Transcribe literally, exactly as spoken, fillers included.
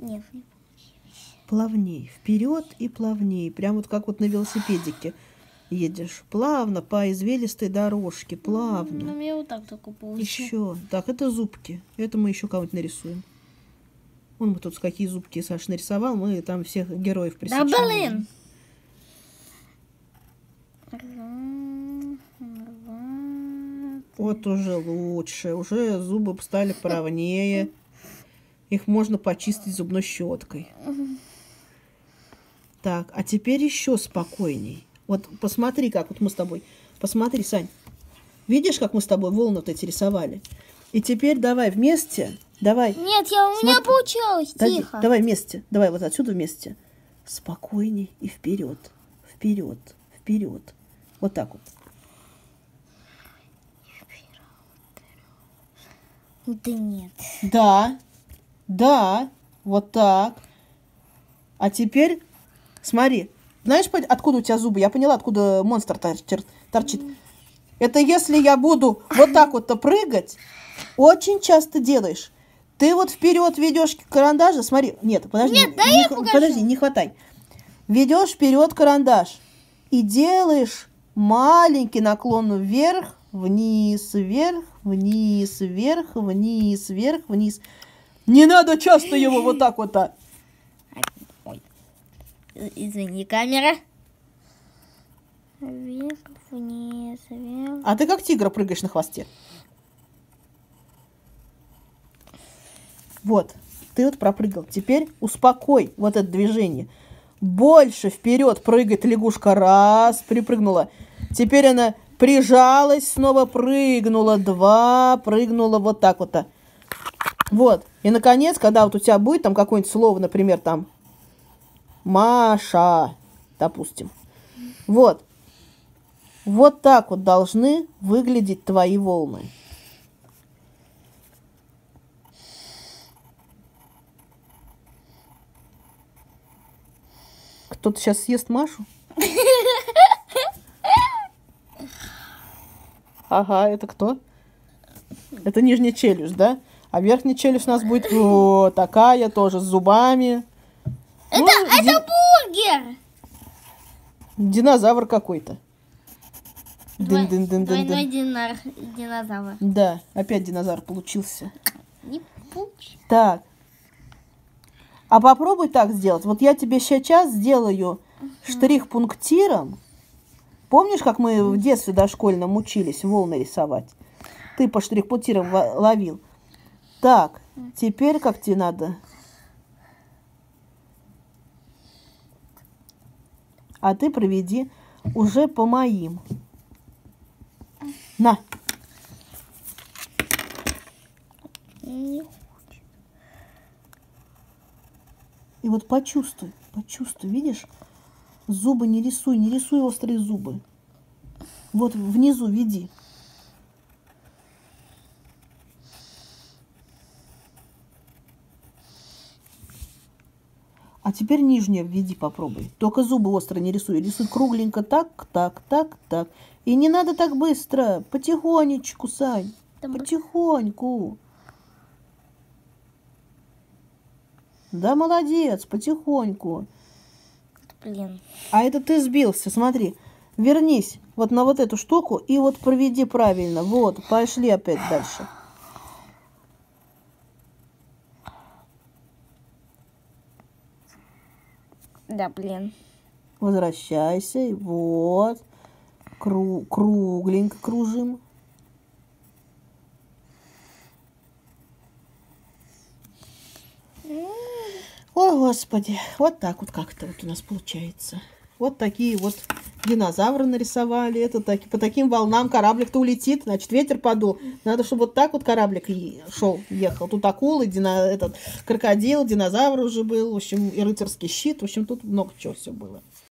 Нет, не Плавней. Вперед и плавней. Прям вот как вот на велосипедике едешь. Плавно по извилистой дорожке. Плавно. Ну, мне вот так только получилось. Еще. Так, это зубки. Это мы еще кого-нибудь нарисуем. Вон мы тут какие зубки Саша нарисовал. Мы там всех героев присочиняем. Да блин! Вот уже лучше. Уже зубы стали поровнее. Их можно почистить зубной щеткой. Так, а теперь еще спокойней. Вот посмотри, как вот мы с тобой. Посмотри, Сань. Видишь, как мы с тобой волны-то эти рисовали? И теперь давай вместе. Давай. Нет, я, у меня Смотри. получилось. Дай- Тихо. Давай вместе. Давай вот отсюда вместе. Спокойней и вперед. Вперед. Вперед. Вот так вот. Да нет. Да. Да. Вот так. А теперь смотри. Знаешь, по- откуда у тебя зубы? Я поняла, откуда монстр тор- торчит. Это если я буду вот так вот-то прыгать, очень часто делаешь. Ты вот вперед ведешь карандаш, смотри. Нет, подожди. Нет, дай не я х- покажу. подожди, не хватай. Ведешь вперед карандаш и делаешь маленький наклон вверх, вниз, вверх, вниз, вверх, вниз, вверх, вниз. Не надо часто его вот так вот. А. Ой. Извини, камера. Вверх, вниз, вверх. А ты как тигр прыгаешь на хвосте. Вот, ты вот пропрыгал. Теперь успокой вот это движение. Больше вперед прыгает лягушка. Раз, припрыгнула. Теперь она прижалась, снова прыгнула. Два, прыгнула вот так вот. -то. Вот. И, наконец, когда вот у тебя будет там какое-нибудь слово, например, там Маша, допустим. Вот. Вот так вот должны выглядеть твои волны. Кто-то сейчас съест Машу? Ага, это кто? Это нижняя челюсть, да? А верхняя челюсть у нас будет вот такая тоже, с зубами. Это, Ну, это ди- бургер! Динозавр какой-то. Двой- Дын-дын-дын-дын-дын. Двойной динар, динозавр. Да, опять динозавр получился. Не получится. Так. А попробуй так сделать. Вот я тебе сейчас сделаю штрих-пунктиром. Помнишь, как мы в детстве дошкольном учились волны рисовать? Ты по штрих-пунктирам во- ловил. Так, теперь как тебе надо? А ты проведи уже по моим. На. Не И вот почувствуй, почувствуй, видишь? Зубы не рисуй, не рисуй острые зубы. Вот внизу веди. А теперь нижнее введи, попробуй. Только зубы острые не рисуй. Рисуй кругленько так, так, так, так. И не надо так быстро. Потихонечку, Сань. Там- Потихоньку. Да, молодец, потихоньку. Блин. А это ты сбился, смотри. Вернись вот на вот эту штуку и вот проведи правильно. Вот, пошли опять дальше. Да, блин. Возвращайся. и Вот. Кру- кругленько кружим. О, Господи. Вот так вот как-то вот у нас получается. Вот такие вот динозавры нарисовали. Это таки, по таким волнам кораблик-то улетит. Значит, ветер подул. Надо, чтобы вот так вот кораблик и шел, ехал. Тут акулы, дина, этот крокодил, динозавр уже был. В общем, и рыцарский щит. В общем, тут много чего все было.